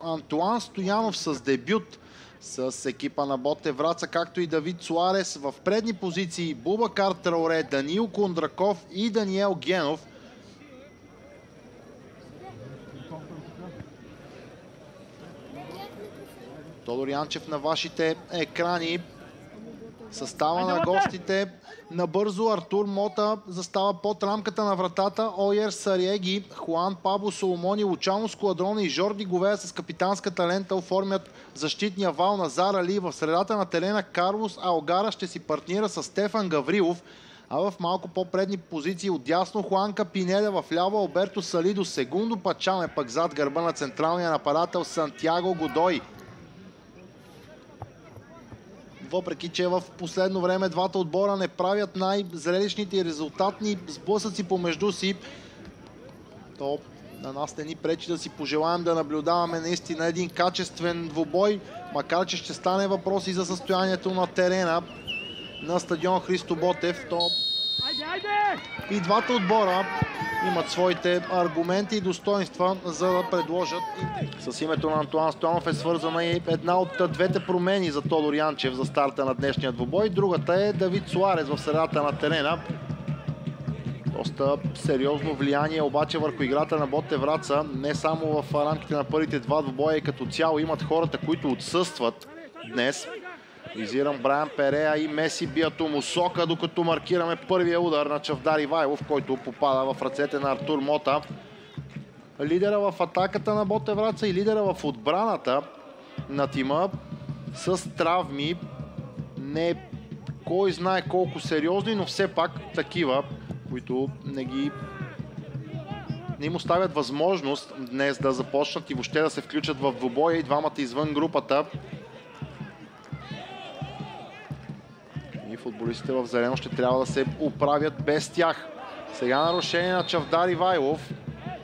Антуан Стоянов с дебют с екипа на Ботев Враца, както и Давид Суарес. В предни позиции Бубакар Траоре, Даниил Кондраков и Даниел Генов. Тодор Янчев на вашите екрани. Състава на гостите. Набързо Артур Мота застава под рамката на вратата. Ойер Сариеги, Хуан Пабло Соломони, Лучано Складрони и Жорди Говея с капитанската лента оформят защитния вал на Зара Ли. В средата на терена Карлос Алгара ще си партнира с Стефан Гаврилов, а в малко по-предни позиции отдясно Хуанка Пинеда, в ляво Алберто Салидо, Сегундо Пачаме пък зад гърба на централния нападател Сантьяго Годой. Въпреки че в последно време двата отбора не правят най-зрелищните и резултатни сблъсъци помежду си, то на нас не ни пречи да си пожелаем да наблюдаваме наистина един качествен двубой, макар че ще стане въпрос и за състоянието на терена на стадион Христо Ботев. То и двата отбора имат своите аргументи и достоинства, за да предложат. С името на Антуан Стоянов е свързана и една от двете промени за Тодор Янчев за старта на днешния двубой. Другата е Давид Суарес в средата на терена. Доста сериозно влияние обаче върху играта на Ботев Враца. Не само в рамките на първите два двубоя, и като цяло имат хората, които отсъстват днес. Визирам Брайан Перея и Меси Биато Мусока, докато маркираме първия удар на Чавдар Ивайлов, който попада в ръцете на Артур Мота. Лидера в атаката на Ботев Враца и лидера в отбраната на тима с травми. Не кой знае колко сериозни, но все пак такива, които не им оставят възможност днес да започнат и въобще да се включат в двубоя, и двамата извън групата. И футболистите в зелено ще трябва да се оправят без тях. Сега нарушение на Чавдар Ивайлов.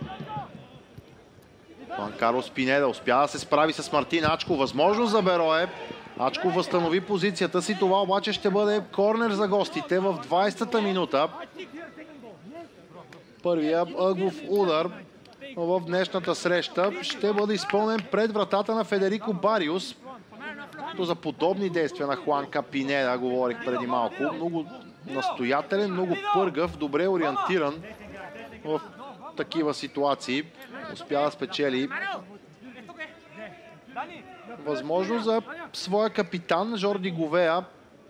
Хуан Карлос Пинеда успя да се справи с Мартин Ачко. Възможност за Берое. Ачко възстанови позицията си. Това обаче ще бъде корнер за гостите в 20-та минута. Първия ъглов удар в днешната среща ще бъде изпълнен пред вратата на Федерико Бариус. За подобни действия на Хуанка Пинеда говорих преди малко. Много настоятелен, много пъргав, добре ориентиран в такива ситуации. Успя да спечели възможност за своя капитан Жорди Говея.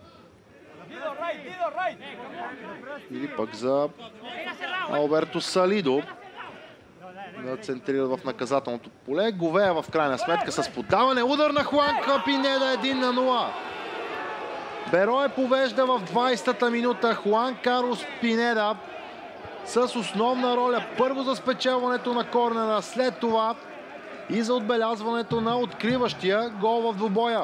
Или пък за Алберто Салидо да центрира в наказателното поле. Говея в крайна сметка с подаване. Удар на Хуанка Пинеда, 1-0. Берое повежда в 20-та минута. Хуан Карлос Пинеда с основна роля. Първо за спечелването на корнера, след това и за отбелязването на откриващия гол в двубоя.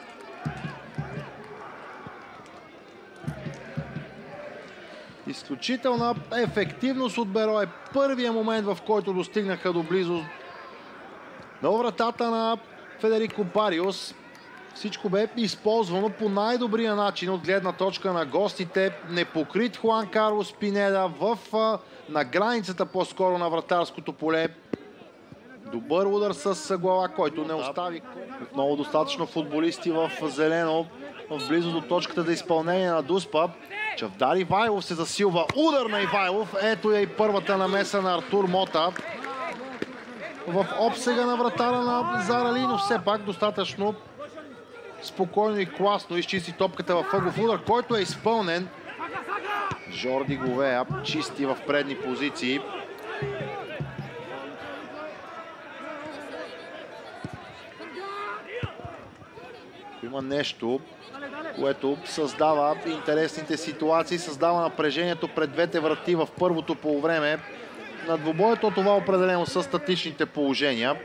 Изключителна ефективност от Берое. Първия момент, в който достигнаха до близо до вратата на Федерико Бариус. Всичко бе използвано по най-добрия начин от гледна точка на гостите. Непокрит Хуан Карлос Пинеда на границата по-скоро на вратарското поле. Добър удар с глава, който не остави. Отново достатъчно футболисти в зелено, в близо до точката за изпълнение на Дуспа. Чавдар Ивайлов се засилва. Удар на Ивайлов. Ето я и първата намеса на Артур Мота в обсега на вратара на Зара Ли, но все пак достатъчно спокойно и класно изчисти топката в ъглов удар, който е изпълнен. Жорди Говея чисти в предни позиции. Има нещо, което създава интересните ситуации, създава напрежението пред двете врати в първото полувреме на двубоето. Това определено са статичните положения.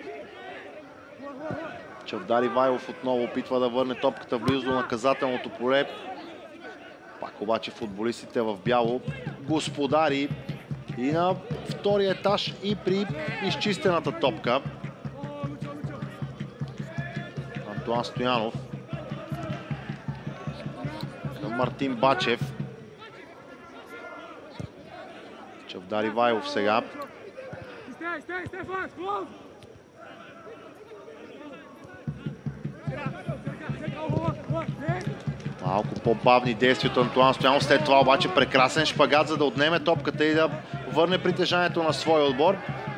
Чавдар Ивайлов отново опитва да върне топката близо до наказателното поле. Пак обаче футболистите в бяло господари и на втория етаж, и при изчистената топка. Антуан Стоянов към Мартин Бачев. Чавдар Ивайлов сега. Малко по-бавни действията на Антоан Стоянов, след това обаче прекрасен шпагат, за да отнеме топката и да върне притежанието на своя отбор.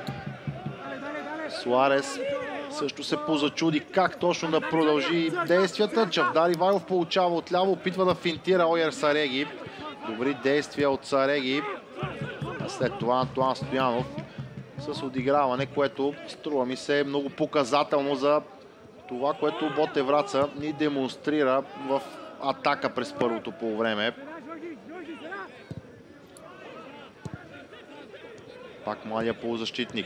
Суарес също се позачуди как точно да продължи действията. Чавдар Ивайлов получава отляво, опитва да финтира Ойер Сареги. Добри действия от Сареги. А след това Антоан Стоянов с одиграване, което струва ми се много показателно за това, което Ботев Враца ни демонстрира в атака през първото полувреме. Пак младия полузащитник.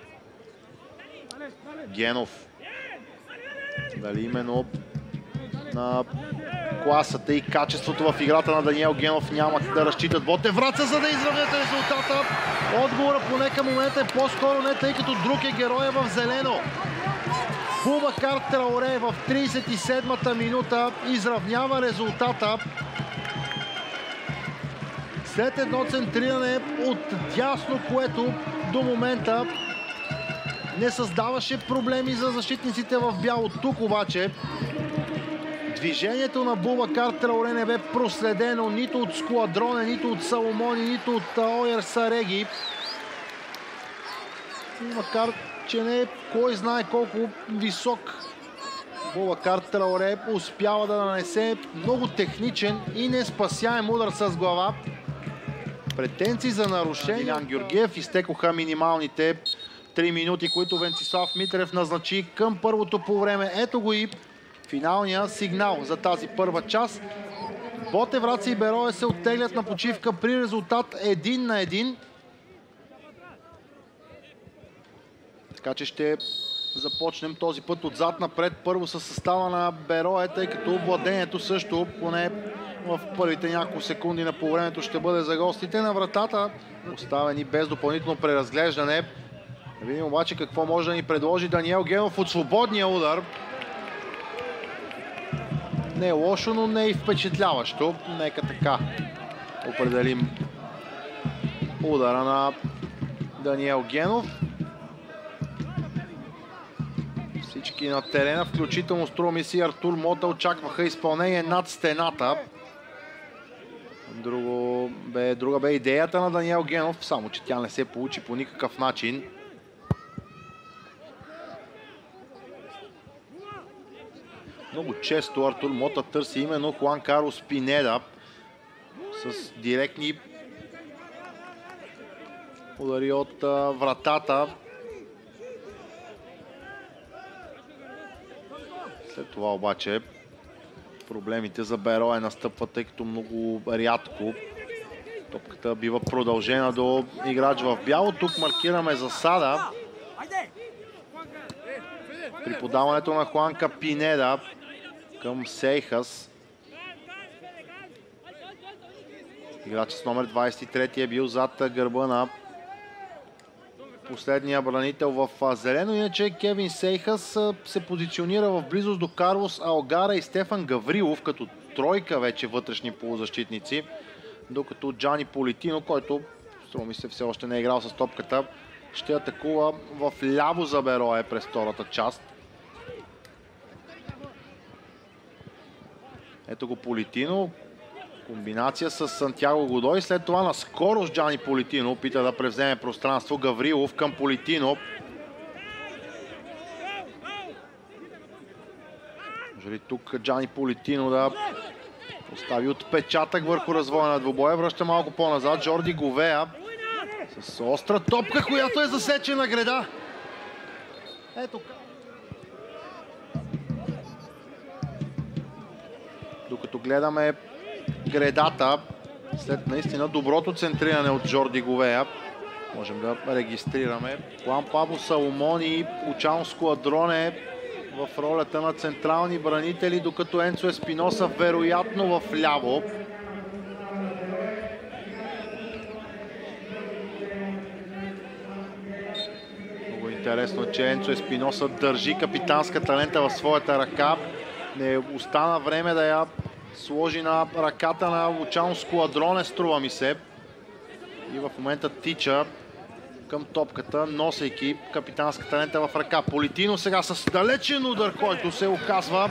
Генов. Дали именно на класата и качеството в играта на Даниел Генов няма да разчитат Ботев Враца, за да изравнят резултата. Отговора поне към момента е по-скоро не, тъй като друг е героя в зелено. Бубакар Траоре в 37-та минута изравнява резултата. След едно центриране от дясно, което до момента не създаваше проблеми за защитниците в бяло. Тук обаче движението на Бубакар Траоре не бе проследено нито от Скуадроне, нито от Саломони, нито от Ойер Сареги. Макар че не е кой знае колко висок, Бубакар Траоре успява да нанесе много техничен и неспасяем удар с глава. Претенции за нарушение. Дилян Георгиев, изтекоха минималните 3 минути, които Венцислав Митрев назначи към първото полувреме. Ето го и финалния сигнал за тази първа част. Ботев Враца и Берое се оттеглят на почивка при резултат 1-1. Така че ще започнем този път отзад напред. Първо със състава на Берое, тъй като владението също, поне в първите няколко секунди на полувремето, ще бъде за гостите. На вратата оставени без допълнително преразглеждане. Да видим обаче какво може да ни предложи Даниел Генов от свободния удар. Не е лошо, но не е и впечатляващо. Нека така определим удара на Даниел Генов. Всички на терена, включително струва ми си Артур Мота, очакваха изпълнение над стената. Друга бе идеята на Даниел Генов, само че тя не се получи по никакъв начин. Много често Артур Мота търси именно Хуан Карлос Пинеда с директни удари от вратата. След това обаче проблемите за Берое настъпват, тъй като много рядко топката бива продължена до играч в бяло. Тук маркираме засада при подаването на Хуанка Пинеда към Сейхас. Играч с номер 23 е бил зад гърба на последния бранител в зелено. Иначе Кевин Сейхас се позиционира в близост до Карлос Алгара и Стефан Гаврилов като тройка вече вътрешни полузащитници, докато Джани Политино, който струва ми се все още не е играл с топката, ще атакува в ляво за Берое през втората част. Ето го Политино. Комбинация с Сантьяго Годой. След това на скорост Джани Политино опита да превземе пространство. Гаврилов към Политино. Може ли тук Джани Политино да остави отпечатък върху развоя на двубоя? Връща малко по-назад. Жорди Говея с остра топка, която е засечена греда. Ето. Докато гледаме гредата, след наистина доброто центриране от Жорди Говея, можем да регистрираме Хуан Пабло Саломон и Лучано Скуадроне в ролята на централни бранители, докато Енцо Еспиноса вероятно в ляво. Много интересно, че Енцо Еспиноса държи капитанската лента в своята ръка. Не остана време да я сложи на ръката на Лучано Скуадроне, струва ми се. И в момента тича към топката, носейки капитанската лента в ръка. Политино сега с далечен удар, който се оказва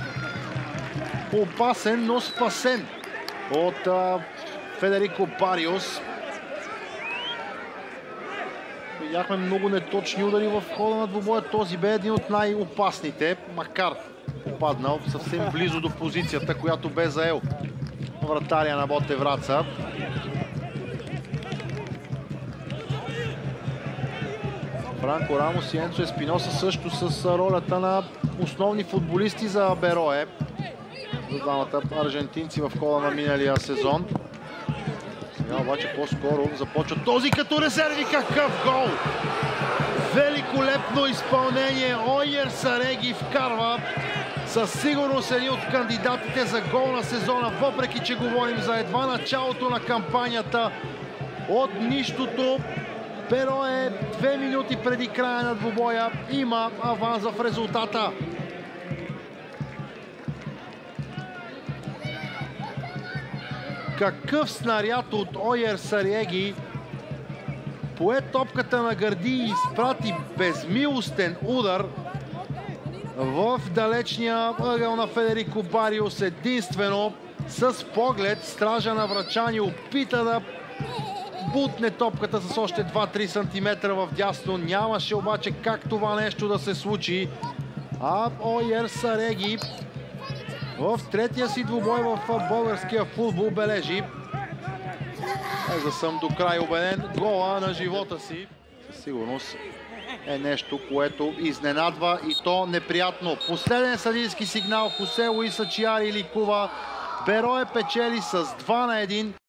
опасен, но спасен от Федерико Бариос. Видяхме много неточни удари в хода на двубоя. Този бе един от най-опасните, макар попаднал съвсем близо до позицията, която бе заел вратаря на Ботев Враца. Франко Рамос и Енцо Еспиноса също с ролята на основни футболисти за Берое. За двамата аржентинци в хода на миналия сезон. Сега обаче по-скоро започва този като резерви. Какъв гол! Великолепно изпълнение. Ойер Сареги вкарва със сигурност един от кандидатите за гол на сезона, въпреки че говорим за едва началото на кампанията. От нищото Берое 2 минути преди края на двубоя има аванс в резултата. Какъв снаряд от Ойер Сареги! Пое топката на гърди и изпрати безмилостен удар в далечния ъгъл на Федерико Бариос. Единствено с поглед стража на Врачани опита да бутне топката с още 2-3 см в дясно. Нямаше обаче как това нещо да се случи. А Ойер Сареги в третия си двубой в българския футбол бележи, за съм до край убеден, гола на живота си. Със сигурност е нещо, което изненадва и то неприятно. Последен съдийски сигнал. Хосе Луис Ачиари ликува. Берое печели с 2-1.